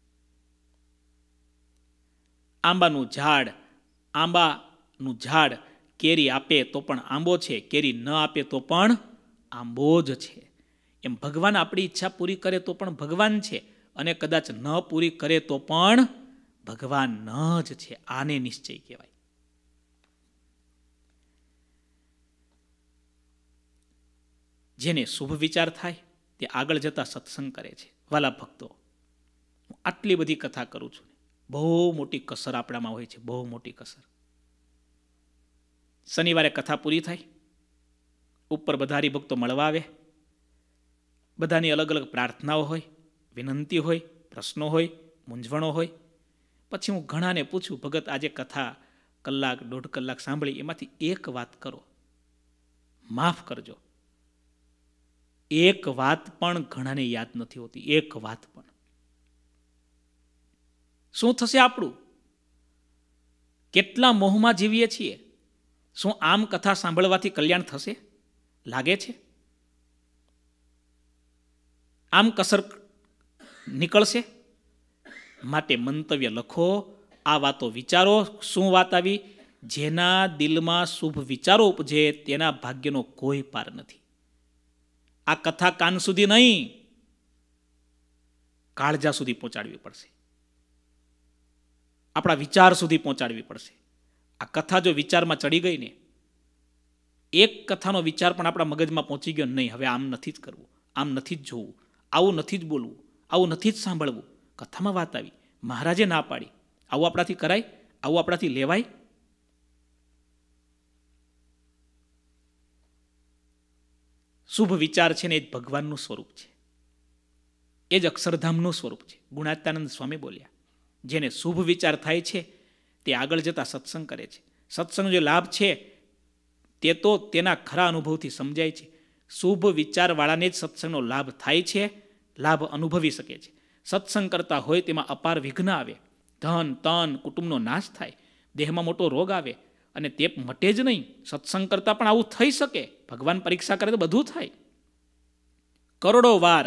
આંબાનું ઝાડ કેરી આપે તો પણ આંબો છે, કેરી ન આપે તો પણ આંબો જ છે. એમ ભગવાન આપણી ઈચ્છા પૂરી કરે તો પણ ભગવાન છે, અને કદાચ ન પૂરી કરે તો પણ ભગવાન જ છે. આને નિશ્ચય કહેવાય. જેને શુભ વિચાર થાય તે આગળ જતા સત્સંગ કરે છે. વાલા ભક્તો, હું આટલી બધી કથા કરું છું, બહુ મોટી કસર આપણામાં હોય છે, બહુ મોટી કસર. શનિવારે કથા પૂરી થાય, ઉપર બધા હરિભક્તો મળવા આવે, બધાની અલગ અલગ પ્રાર્થનાઓ હોય, વિનંતી હોય, પ્રશ્નો હોય, મૂંઝવણો હોય. પછી હું ઘણાને પૂછું, ભગત આજે કથા કલાક 1.5 કલાક સાંભળી, એમાંથી એક વાત કરો, માફ કરજો. એક વાત પણ ઘણાને યાદ નથી હોતી, એક વાત પણ. શું થશે આપણું? કેટલા મોહમાં જીવીએ છીએ. શું આમ કથા સાંભળવાથી કલ્યાણ થશે? લાગે છે આમ કસર નીકળશે? માટે મંતવ્ય લખો, આ વાતો વિચારો. શું વાત આવી? જેના દિલમાં શુભ વિચારો ઉપજે તેના ભાગ્યનો કોઈ પાર નથી. આ કથા કાન સુધી નહીં, કાળજા સુધી પહોંચાડવી પડશે, આપણા વિચાર સુધી પહોંચાડવી પડશે. આ કથા જો વિચારમાં ચડી ગઈ ને, એક કથાનો વિચાર પણ આપણા મગજમાં પહોંચી ગયો, નહીં હવે આમ નથી જ કરવું, આમ નથી જ જોવું, આવું નથી જ બોલવું, આવું નથી જ સાંભળવું. કથામાં વાત આવી, મહારાજે ના પાડી, આવું આપણાથી કરાય, આવું આપણાથી લેવાય. શુભ વિચાર છે ને એ જ ભગવાનનું સ્વરૂપ છે, એ જ અક્ષરધામનું સ્વરૂપ છે. ગુણાત્યાનંદ સ્વામી બોલ્યા, જેને શુભ વિચાર થાય છે તે આગળ જતા સત્સંગ કરે છે. સત્સંગ જે લાભ છે તે તો તેના ખરા અનુભવથી સમજાય છે. શુભ વિચારવાળાને જ સત્સંગનો લાભ થાય છે, લાભ અનુભવી શકે છે. સત્સંગ કરતા હોય તેમાં અપાર વિઘ્ન આવે, ધન તન કુટુંબનો નાશ થાય, દેહમાં મોટો રોગ આવે, અને તે મટે જ નહીં. સત્સંગ કરતાં પણ આવું થઈ શકે. ભગવાન પરીક્ષા કરે તો બધું થાય. કરોડો વાર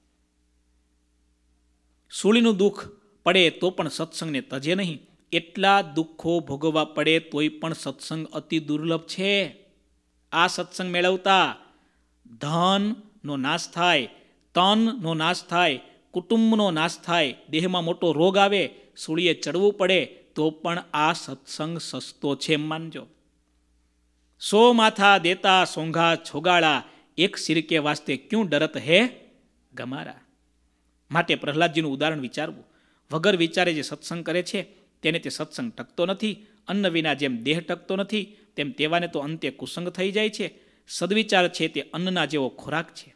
સૂળીનું દુઃખ પડે તો પણ સત્સંગને તજે નહીં. એટલા દુઃખો ભોગવવા પડે તોય પણ સત્સંગ અતિ દુર્લભ છે. આ સત્સંગ મેળવતા ધનનો નાશ થાય, તનનો નાશ થાય, કુટુંબનો નાશ થાય, દેહમાં મોટો રોગ આવે, સૂળીએ ચડવું પડે તો પણ આ સત્સંગ સસ્તો છે એમ માનજો. 100 માથા દેતા સોંઘા છોગાળા, એક સિર કે વાસ્તે ક્યું ડરત હે ગમારા. માટે પ્રહલાદજીનું ઉદાહરણ વિચારવું. વગર વિચારે જે સત્સંગ કરે છે તેને તે સત્સંગ ટકતો નથી. અન્ન વિના જેમ દેહ ટકતો નથી તેમ તેવાને તો અંતે કુસંગ થઈ જાય છે. સદવિચાર છે તે અન્નના જેવો ખોરાક છે.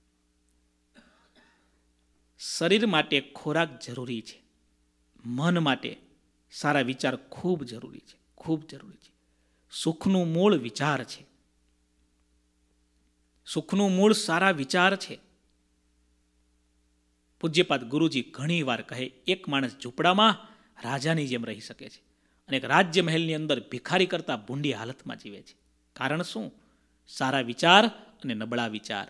શરીર માટે ખોરાક જરૂરી છે, મન માટે સારા વિચાર ખૂબ જરૂરી છે, ખૂબ જરૂરી છે. સુખનું મૂળ વિચાર છે, સુખનું મૂળ સારા વિચાર છે. પૂજ્યપાદ ગુરુજી ઘણી વાર કહે, એક માણસ ઝૂંપડામાં રાજાની જેમ રહી શકે છે અને એક રાજ્ય મહેલની અંદર ભિખારી કરતા ભૂંડી હાલતમાં જીવે છે. કારણ શું? સારા વિચાર અને નબળા વિચાર.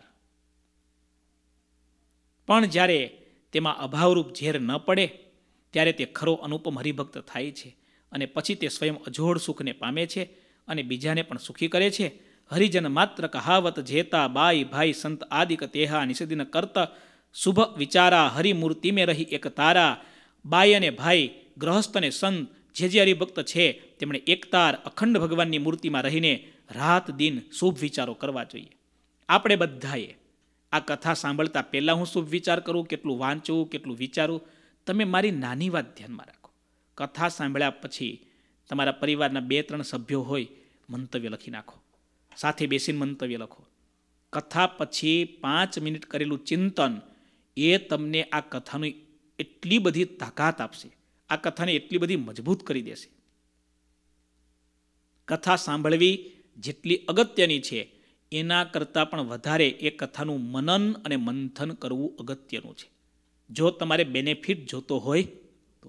પણ જ્યારે તેમાં અભાવરૂપ ઝેર ન પડે ત્યારે તે ખરો અનુપમ હરિભક્ત થાય છે અને પછી તે સ્વયં અજોડ સુખને પામે છે અને બીજાને પણ સુખી કરે છે. હરિજન માત્ર કહાવત જેતા બાઈ ભાઈ સંત આદિક તેહા નિષેધિન કરત શુભ વિચારા હરિમૂર્તિ મેં રહી એક તારા. બાઈ અને ભાઈ, ગ્રહસ્થ અને સંત જે હરિભક્ત છે તેમણે એકતાર અખંડ ભગવાનની મૂર્તિમાં રહીને રાત દિન શુભ વિચારો કરવા જોઈએ. આપણે બધાએ આ કથા સાંભળતા પહેલાં હું શુભ વિચાર કરું, કેટલું વાંચું, કેટલું વિચારું. તમે મારી નાની વાત ધ્યાનમાં રાખો. કથા સાંભળ્યા પછી તમારા પરિવારના 2-3 સભ્યો હોય, મંતવ્ય લખી નાખો, સાથે બેસીને મંતવ્ય લખો. કથા પછી 5 મિનિટ કરેલું ચિંતન એ તમને આ કથાની એટલી બધી તાકાત આપશે, આ કથાને એટલી બધી મજબૂત કરી દેશે. કથા સાંભળવી જેટલી અગત્યની છે એના કરતાં પણ વધારે એ કથાનું મનન અને મંથન કરવું અગત્યનું છે. જો તમારે બેનિફિટ જોતો હોય તો.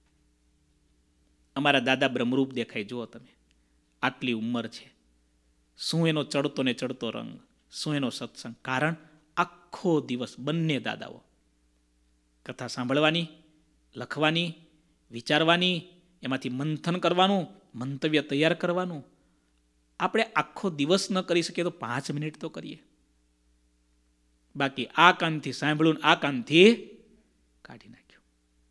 અમારા દાદા બ્રહ્મરૂપ દેખાય, જુઓ તમે, આટલી ઉંમર છે, શું એનો ચડતો ને ચડતો રંગ, શું એનો સત્સંગ. કારણ આખો દિવસ બંને દાદાઓ કથા સાંભળવાની, લખવાની, વિચારવાની, એમાંથી મંથન કરવાનું, મંતવ્ય તૈયાર કરવાનું. આપણે આખો દિવસ ન કરી શકીએ તો 5 મિનિટ તો કરીએ. બાકી આ કાનથી સાંભળ્યું, આ કાનથી કાઢી નાખ્યું.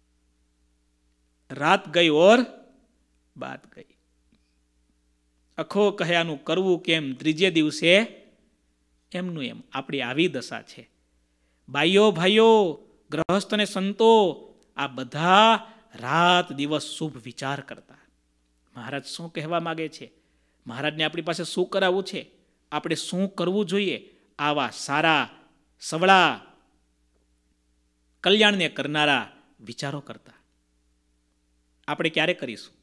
રાત ગઈ ઓર બાત ગઈ. અખો કહ્યાનું કરવું કેમ, ત્રીજે દિવસે એમનું એમ. આપણી આવી દશા છે. બાઈઓ ભાઈઓ, ગ્રહસ્થ અને સંતો, આ બધા રાત દિવસ શુભ વિચાર કરતા. મહારાજ શું કહેવા માગે છે, મહારાજને આપણી પાસે શું કરાવવું છે, આપણે શું કરવું જોઈએ, આવા સારા સવળા કલ્યાણને કરનારા વિચારો કરતા. આપણે ક્યારે કરીશું?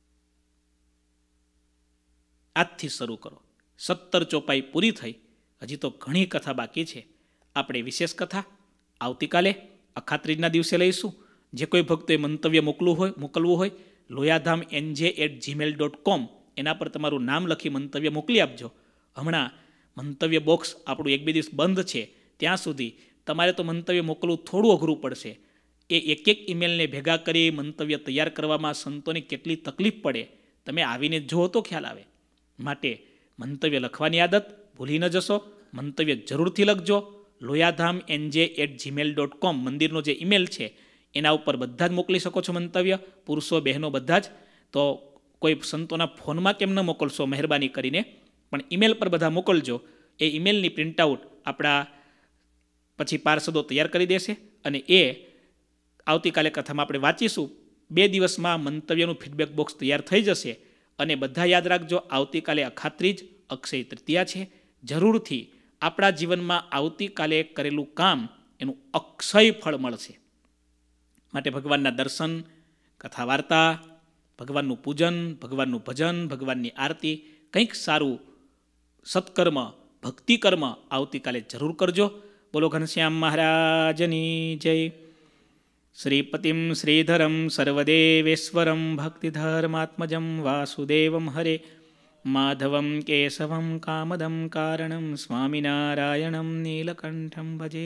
આજથી શરૂ કરો. 17 ચોપાઈ પૂરી થઈ, હજી તો ઘણી કથા બાકી છે. આપણે વિશેષ કથા આવતીકાલે અખાત્રીજના દિવસે લઈશું. જે કોઈ ભક્તોએ મંતવ્ય મોકલવું હોય loyadhamnj@gmail.com એના પર તમારું નામ લખી મંતવ્ય મોકલી આપજો. હમણાં મંતવ્ય બોક્સ આપણું 1-2 દિવસ બંધ છે, ત્યાં સુધી તમારે તો મંતવ્ય મોકલવું થોડું અઘરું પડશે. એ એક ઈમેલને ભેગા કરી મંતવ્ય તૈયાર કરવામાં સંતોને કેટલી તકલીફ પડે, તમે આવીને જુઓ તો ખ્યાલ આવે. માટે મંતવ્ય લખવાની આદત ભૂલી ન જશો. મંતવ્ય જરૂરથી લખજો. loyadhamnj@gmail.com મંદિરનો જે ઈમેલ છે એના ઉપર બધા જ મોકલી શકો છો મંતવ્ય, પુરુષો બહેનો બધા જ. તો કોઈ સંતોના ફોનમાં કેમ ન મોકલશો મહેરબાની કરીને, પણ ઈમેલ પર બધા મોકલજો. એ ઈમેલની પ્રિન્ટઆઉટ આપણા પછી પાર્ષદો તૈયાર કરી દેશે અને એ આવતીકાલે કથામાં આપણે વાંચીશું. 2 દિવસમાં મંતવ્યનું ફીડબેક બોક્સ તૈયાર થઈ જશે. અને બધા યાદ રાખજો, આવતીકાલે અખાત્રીજ અક્ષય તૃતીયા છે. જરૂરથી આપણા જીવનમાં આવતીકાલે કરેલું કામ એનું અક્ષય ફળ મળશે. માટે ભગવાનના દર્શન, કથા વાર્તા, ભગવાનનું પૂજન, ભગવાનનું ભજન, ભગવાનની આરતી, કંઈક સારું સત્કર્મ, ભક્તિકર્મ આવતીકાલે જરૂર કરજો. બોલો ઘનશ્યામ મહારાજની જય. શ્રીપતિમ શ્રીધરમ સર્વદેવેશ્વરમ ભક્તિધર્માત્મજમ વાસુદેવમ હરે માધવમ કેશવમ કામદમ કારણમ સ્વામિનારાયણમ નીલકંઠમ ભજે.